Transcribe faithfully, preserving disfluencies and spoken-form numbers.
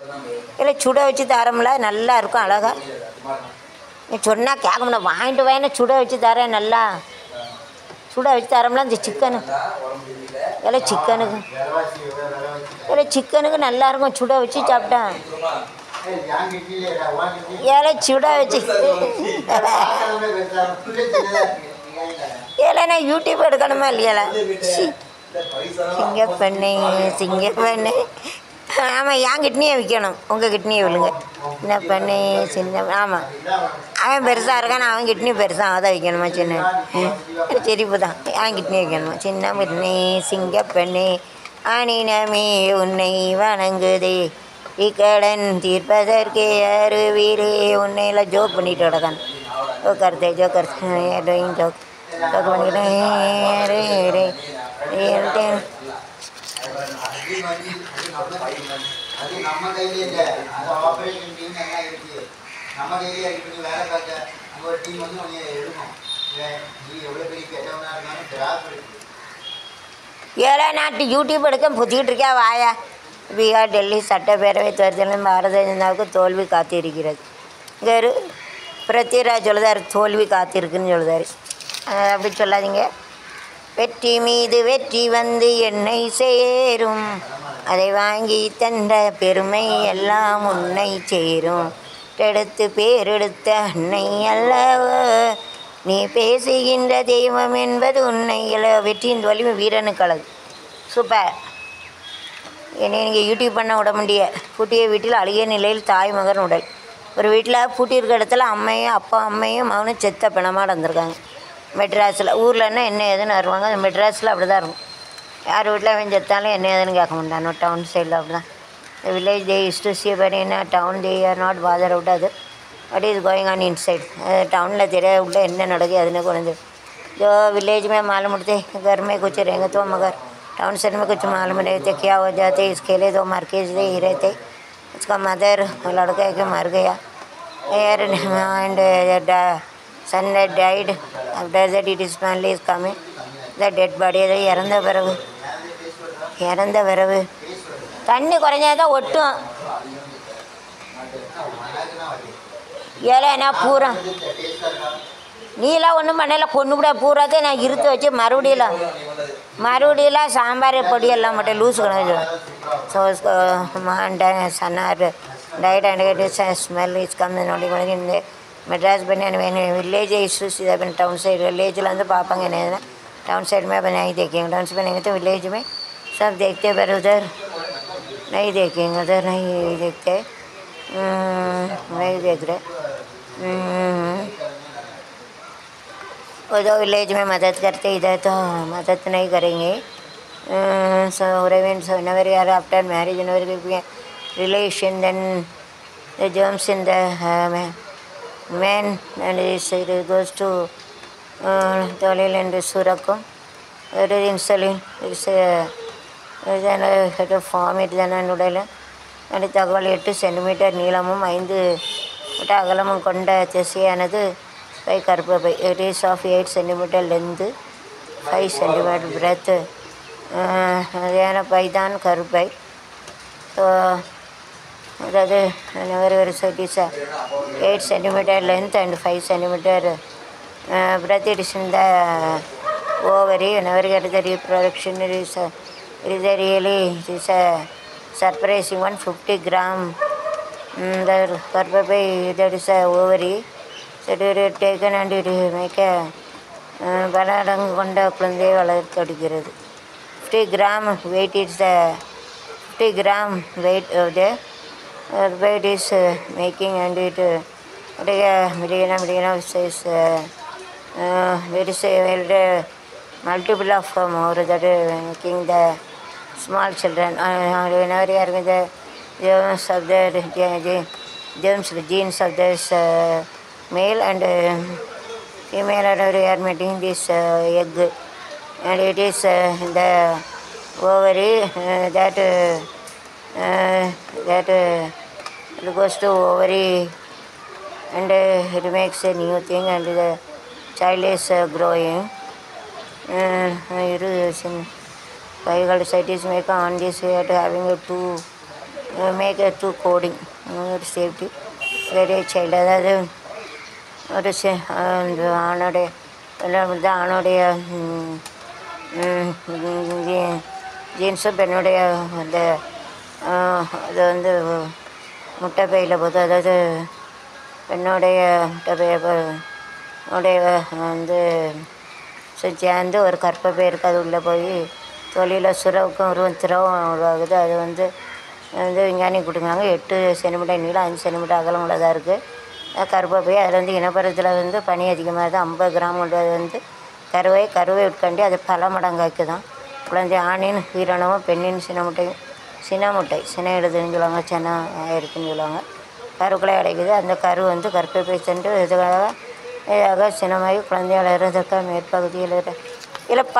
இல்லை சுட வச்சு தரோம்ல, நல்லா இருக்கும் அழகா. நீ சொன்னால் கேட்க முடியாது, வாங்கிட்டு வாங்கினா சுட வச்சு தரேன், நல்லா சுட வச்சு தரோம்ல. இந்த சிக்கனு இல்லை சிக்கனுக்கு இல்லை சிக்கனுக்கு நல்லாயிருக்கும் சுட வச்சு சாப்பிட்டேன். ஏழை சுட வச்சு ஏழை நான் யூடியூப் எடுக்கணுமா இல்லையால? சிங்க பண்ணு சிங்க பண்ணு. ஆமாம், என் கிட்னியை விற்கணும், உங்கள் கிட்னியை விழுங்க. என்ன பண்ணு சின்ன. ஆமாம், அவன் பெருசாக இருக்கான், அவன் கிட்னி பெருசாக அதை விற்கணுமா? சின்ன செரிப்பு தான், அவன் கிட்னி விற்கணுமா? சின்ன பண்ணு சிங்க பண்ணு அணினமே உன்னை வணங்குதே இக்கடன் தீர்ப்பதற்கே அருவீரே உன்னையில ஜோக் பண்ணிட்டு கிடக்கான். ஜோக்கர்த்தே ஜோக்கர் டூயிங் ஜோக் ஜோக் பண்ணிக்கிட்டேன். ஏழை நாட்டு யூடியூப் எடுக்க புத்திக்கிட்டு இருக்கா வாயா. பீகார் டெல்லி சட்டப்பேரவை தேர்தலில் பாரதிய ஜனதாவுக்கு தோல்வி காத்திருக்கிறது. இங்கே ஒரு பிரத்யராஜ் சொல்லுதார், தோல்வி காத்திருக்குன்னு சொல்லுதார். அப்படி சொல்லாதீங்க. வெற்றி மீது வெற்றி வந்து என்னை சேரும், அதை வாங்கி தந்த பெருமை எல்லாம் உன்னை சேரும். எடுத்து பேரெடுத்த அன்னை அல்லவோ நீ பேசுகின்ற தெய்வம் என்பது உன்னை இல்லை. வெற்றியின் தோல்வி வீரனுக்கு அழகு. சூப்பர். என்னை நீங்கள் யூடியூப் பண்ண விட முடிய. பூட்டிய வீட்டில் அழுகிய நிலையில் தாய் மகன் உடல். ஒரு வீட்டில் பூட்டி இருக்கிற இடத்துல அம்மையும் அப்பா அம்மையும் மகனும் செத்த பிணமாக நடந்திருக்காங்க. மெட்ராஸில். ஊர்லன்னா என்ன ஏதுன்னு வருவாங்க, மெட்ராஸில் அப்படி தான் இருக்கும். யார் வீட்டில் அவன் செத்தாலும் என்ன ஏதுன்னு கேட்க மாட்டானோ. டவுன் சைடில் அப்படி தான். இந்த village they use to see but என்ன town they are not bother out. அது what is going on inside. டவுனில் தெரியாது உள்ள என்ன நடக்குது அதுன்னு குறைஞ்சு. जो विलेज में मालूम उठते घर में कुछ रहेंगे तो मगर टाउन साइड में कुछ मालूम नहीं रहते क्या हो जाते. इसके लिए तो मार्केज दे ही रहते. उसका मदर लड़का के मर गया and son died. After that it is finally is coming the dead body. அது இறந்த பிறகு இறந்த பிறகு தண்ணி குறைஞ்சாதான் ஒட்டும். ஏழை பூரா நீலாம் ஒன்றும் பண்ணல, கொண்டு விட பூராத்தையும் நான் இருத்து வச்சு மறுபடியெல்லாம் மறுபடியெல்லாம் சாம்பார் பொடியெல்லாம் மட்டும் லூஸ் கணக்கு. ஸோ சன்னார் tight and smell is come நோடி கணக்கு. இந்த மெட்ராஸ் பண்ணி வேணும் வில்லேஜ் इश्यूज इधर बन टाउन साइड विलेज வந்து பார்ப்பாங்க. என்ன टाउन साइड में नहीं देखेंगे. टाउन साइड में तो विलेज में सब देखते पर उधर नहीं देखेंगे. उधर नहीं देखते, नहीं देख रहे. उधर विलेज में मदद करते, इधर तो मदद नहीं करेंगे. सो रेवेंस whenever you are after marriage whenever you be relation then the germs in the uh, man and it goes to toilet and surakum. It is insulin. It's a then had to form it then and udala and தகவல் எட்டு centimetre நீளமும் ஐந்து metre அகலமும் கொண்ட திசையானது பை கர்ப்பப்பை. It is of eight centimetre length, five centimetre breadth. அதான பை தான் கருப்பை. ஸோ அதாவது whenever it is eight centimeter length and five centimeter uh, breadth, it is in the ovary. Whenever you get the reproduction, it is a, it is a really it is a surprising one. fifty gram um, the carpapay, that is a ovary. So it is taken and it make a பலடங்கு கொண்ட குழந்தையை வளர்த்தெடுக்கிறது. fifty gram weight is the fifty gram weight of the uh, weight is uh, making and it medina medina says uh, uh, there is a uh, multiple of uh, more that uh, making the small children. Uh, whenever you are with the germs of the uh, germs the genes of this uh, male and uh, female, and we are making this uh, egg and it is uh, the ovary uh, that uh, uh, that uh, it goes to ovary and uh, it makes a new thing and the child is uh, growing. Uh, it is in biological scientists make on this way to having a two make do coding ஒரு safety very child, அதாவது ஒரு சே இந்த ஆணுடைய எல்லாம் வந்து ஆணுடைய ஜீன்ஸும் பெண்ணுடைய அந்த அது வந்து முட்டை பையில் போது, அதாவது பெண்ணுடைய முட்டை பைய உடைய வந்து சேர்ந்து ஒரு கற்பப்பை இருக்குது, அது உள்ளே போய் தொழில சுரவுக்கும் ஒரு திரவம் உருவாகுது. அது வந்து வந்து விஞ்ஞானி கொடுக்குறாங்க. எட்டு சென்டிமீட்டர் நீளம், அஞ்சு சென்டிமீட்டர் அகலம் உள்ளதாக இருக்குது கற்பப்பை. அதில் வந்து இனப்பெருக்கத்தில் வந்து பனி அதிகமாக இருக்குது. ஐம்பது கிராம் உள்ளது வந்து கருவை கருவை உட்காண்டி அது பல மடங்காக்கி தான் குழந்தை. ஆணின் உயிரினமும் பெண்ணின் சின முட்டையும் சின முட்டை சின எழுதுன்னு சொல்லுவாங்க, சின இருக்குன்னு சொல்லுவாங்க. கருக்களை அடைக்குது. அந்த கரு வந்து கற்பப்பை சென்று இதுக்காக இதாக சினமாகி குழந்தையால் இருந்ததுக்காக மேற்பகுதியில் இதில்